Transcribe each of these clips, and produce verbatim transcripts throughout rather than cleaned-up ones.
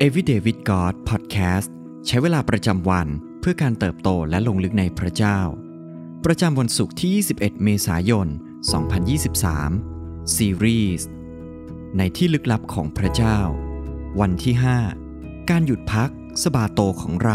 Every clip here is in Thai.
Everyday with God Podcast ใช้เวลาประจำวันเพื่อการเติบโตและลงลึกในพระเจ้าประจำวันศุกร์ที่ยี่สิบเอ็ดเมษายนสองพันยี่สิบสามซีรีส์ในที่ลึกลับของพระเจ้าวันที่ห้าการหยุดพักสบาโตของเรา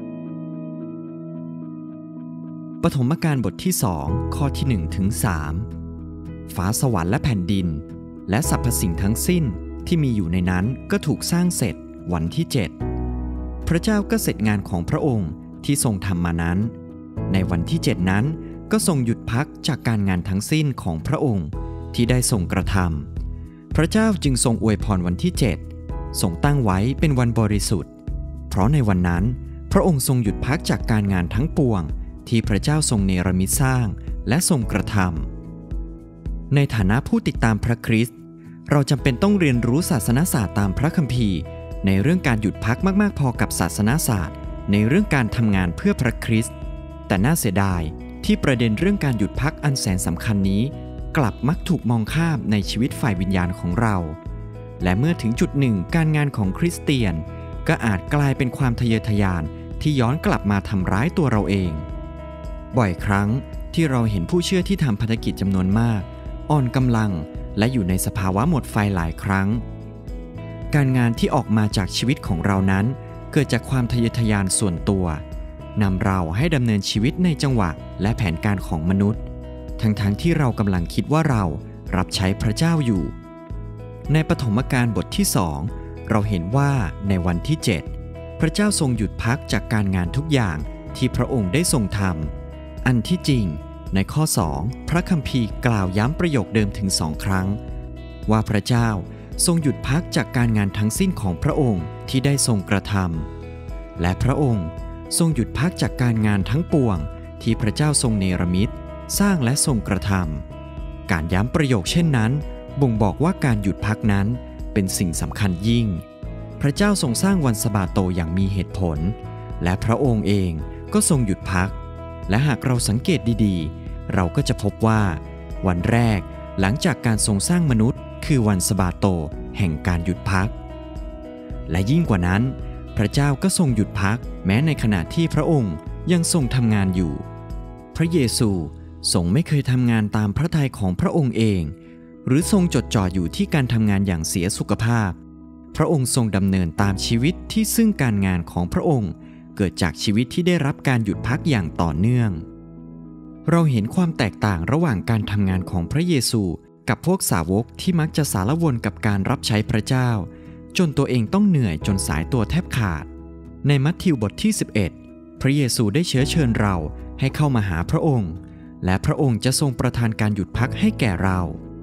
ปฐมกาลบทที่สองข้อที่หนึ่งถึงสามฟ้าสวรรค์และแผ่นดินและสรรพสิ่งทั้งสิ้นที่มีอยู่ในนั้นก็ถูกสร้างเสร็จวันที่เจ็ดพระเจ้าก็เสร็จงานของพระองค์ที่ทรงทำมานั้นในวันที่เจ็ดนั้นก็ทรงหยุดพักจากการงานทั้งสิ้นของพระองค์ที่ได้ทรงกระทำพระเจ้าจึงทรงอวยพรวันที่เจ็ดทรงตั้งไว้เป็นวันบริสุทธิ์เพราะในวันนั้นพระองค์ทรงหยุดพักจากการงานทั้งปวงที่พระเจ้าทรงเนรมิตสร้างและทรงกระทำในฐานะผู้ติดตามพระคริสต์เราจำเป็นต้องเรียนรู้ศาสนศาสตร์ตามพระคัมภีร์ในเรื่องการหยุดพักมากๆพอกับศาสนศาสตร์ในเรื่องการทำงานเพื่อพระคริสต์แต่น่าเสียดายที่ประเด็นเรื่องการหยุดพักอันแสนสำคัญนี้กลับมักถูกมองข้ามในชีวิตฝ่ายวิญญาณของเราและเมื่อถึงจุดหนึ่งการงานของคริสเตียนก็อาจกลายเป็นความทะเยอทะยานที่ย้อนกลับมาทำร้ายตัวเราเองบ่อยครั้งที่เราเห็นผู้เชื่อที่ทำภารกิจจำนวนมากอ่อนกำลังและอยู่ในสภาวะหมดไฟหลายครั้งการงานที่ออกมาจากชีวิตของเรานั้นเกิดจากความทะเยอทะยานส่วนตัวนำเราให้ดำเนินชีวิตในจังหวะและแผนการของมนุษย์ทั้งๆ ท, ที่เรากำลังคิดว่าเรารับใช้พระเจ้าอยู่ในปฐมกาลบทที่สองเราเห็นว่าในวันที่เจ็ดพระเจ้าทรงหยุดพักจากการงานทุกอย่างที่พระองค์ได้ทรงทำอันที่จริงในข้อสองพระคัมภีร์กล่าวย้ำประโยคเดิมถึงสองครั้งว่าพระเจ้าทรงหยุดพักจากการงานทั้งสิ้นของพระองค์ที่ได้ทรงกระทำและพระองค์ทรงหยุดพักจากการงานทั้งปวงที่พระเจ้าทรงเนรมิตสร้างและทรงกระทำการย้ำประโยคเช่นนั้นบ่งบอกว่าการหยุดพักนั้นเป็นสิ่งสำคัญยิ่งพระเจ้าทรงสร้างวันสะบาโตอย่างมีเหตุผลและพระองค์เองก็ทรงหยุดพักและหากเราสังเกตดีๆเราก็จะพบว่าวันแรกหลังจากการทรงสร้างมนุษย์คือวันสะบาโตแห่งการหยุดพักและยิ่งกว่านั้นพระเจ้าก็ทรงหยุดพักแม้ในขณะที่พระองค์ยังทรงทำงานอยู่พระเยซูทรงไม่เคยทำงานตามพระทัยของพระองค์เองหรือทรงจดจ่ออยู่ที่การทำงานอย่างเสียสุขภาพพระองค์ทรงดำเนินตามชีวิตที่ซึ่งการงานของพระองค์เกิดจากชีวิตที่ได้รับการหยุดพักอย่างต่อเนื่องเราเห็นความแตกต่างระหว่างการทำงานของพระเยซูกับพวกสาวกที่มักจะสารวนกับการรับใช้พระเจ้าจนตัวเองต้องเหนื่อยจนสายตัวแทบขาดในมัทธิวบทที่สิบเอ็ดพระเยซูได้เชื้อเชิญเราให้เข้ามาหาพระองค์และพระองค์จะทรงประทานการหยุดพักให้แก่เรา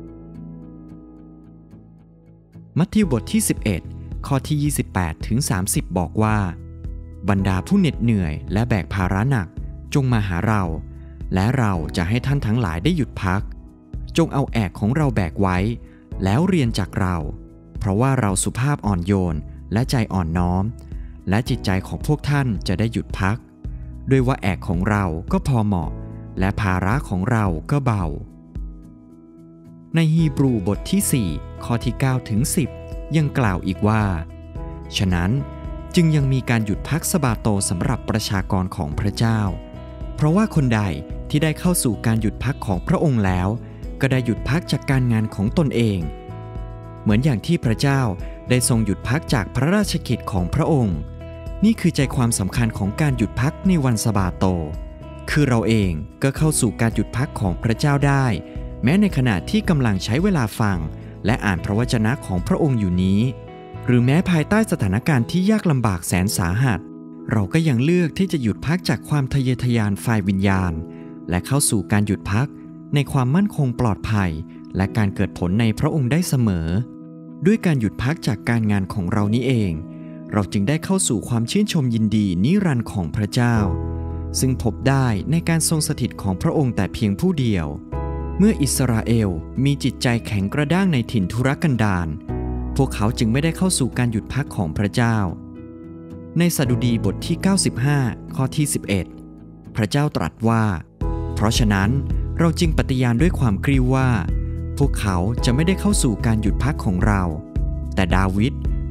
มัทธิวบทที่สิบเอ็ดข้อที่ยี่สิบแปดถึงสามสิบบอกว่าบรรดาผู้เหน็ดเหนื่อยและแบกภาระหนักจงมาหาเราและเราจะให้ท่านทั้งหลายได้หยุดพักจงเอาแอกของเราแบกไว้แล้วเรียนจากเราเพราะว่าเราสุภาพอ่อนโยนและใจอ่อนน้อมและจิตใจของพวกท่านจะได้หยุดพักด้วยว่าแอกของเราก็พอเหมาะและภาระของเราก็เบาในฮีบรูบทที่สี่ข้อที่เก้าถึงสิบยังกล่าวอีกว่าฉะนั้นจึงยังมีการหยุดพักสะบาโตสำหรับประชากรของพระเจ้าเพราะว่าคนใดที่ได้เข้าสู่การหยุดพักของพระองค์แล้วก็ได้หยุดพักจากการงานของตนเองเหมือนอย่างที่พระเจ้าได้ทรงหยุดพักจากพระราชกิจของพระองค์นี่คือใจความสำคัญของการหยุดพักในวันสะบาโตคือเราเองก็เข้าสู่การหยุดพักของพระเจ้าได้แม้ในขณะที่กำลังใช้เวลาฟังและอ่านพระวจนะของพระองค์อยู่นี้หรือแม้ภายใต้สถานการณ์ที่ยากลำบากแสนสาหัสเราก็ยังเลือกที่จะหยุดพักจากความทะเยอทะยานฝ่ายวิญญาณและเข้าสู่การหยุดพักในความมั่นคงปลอดภัยและการเกิดผลในพระองค์ได้เสมอด้วยการหยุดพักจากการงานของเรานี้เองเราจึงได้เข้าสู่ความชื่นชมยินดีนิรันดร์ของพระเจ้าซึ่งพบได้ในการทรงสถิตของพระองค์แต่เพียงผู้เดียวเมื่ออิสราเอลมีจิตใจแข็งกระด้างในถิ่นทุรกันดารพวกเขาจึงไม่ได้เข้าสู่การหยุดพักของพระเจ้าในสดุดีบทที่เก้าสิบห้าข้อที่สิบเอ็ดพระเจ้าตรัสว่าเพราะฉะนั้นเราจึงปฏิญาณด้วยความกริ้วว่าพวกเขาจะไม่ได้เข้าสู่การหยุดพักของเราแต่ดาวิด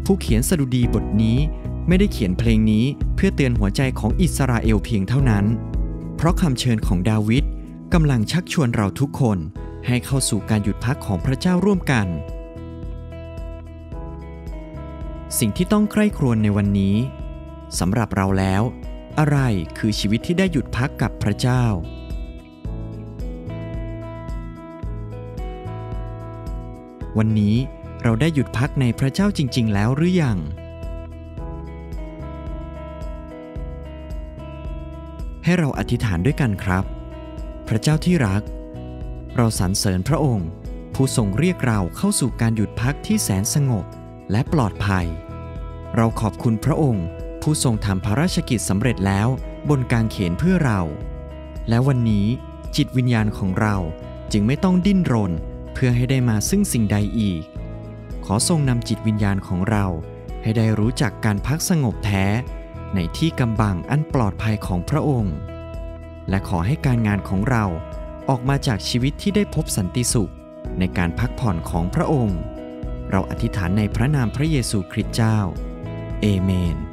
ผู้เขียนสดุดีบทนี้ไม่ได้เขียนเพลงนี้เพื่อเตือนหัวใจของอิสราเอลเพียงเท่านั้นเพราะคำเชิญของดาวิดกำลังชักชวนเราทุกคนให้เข้าสู่การหยุดพักของพระเจ้าร่วมกันสิ่งที่ต้องใคร่ครวญในวันนี้สำหรับเราแล้วอะไรคือชีวิตที่ได้หยุดพักกับพระเจ้าวันนี้เราได้หยุดพักในพระเจ้าจริงๆแล้วหรือยังให้เราอธิษฐานด้วยกันครับพระเจ้าที่รักเราสรรเสริญพระองค์ผู้ทรงเรียกเราเข้าสู่การหยุดพักที่แสนสงบและปลอดภัยเราขอบคุณพระองค์ผู้ทรงทำพระราชกิจสำเร็จแล้วบนกางเขนเพื่อเราและวันนี้จิตวิญญาณของเราจึงไม่ต้องดิ้นรนเพื่อให้ได้มาซึ่งสิ่งใดอีกขอทรงนำจิตวิญญาณของเราให้ได้รู้จักการพักสงบแท้ในที่กำบังอันปลอดภัยของพระองค์และขอให้การงานของเราออกมาจากชีวิตที่ได้พบสันติสุขในการพักผ่อนของพระองค์เราอธิษฐานในพระนามพระเยซูคริสต์เจ้าเอเมน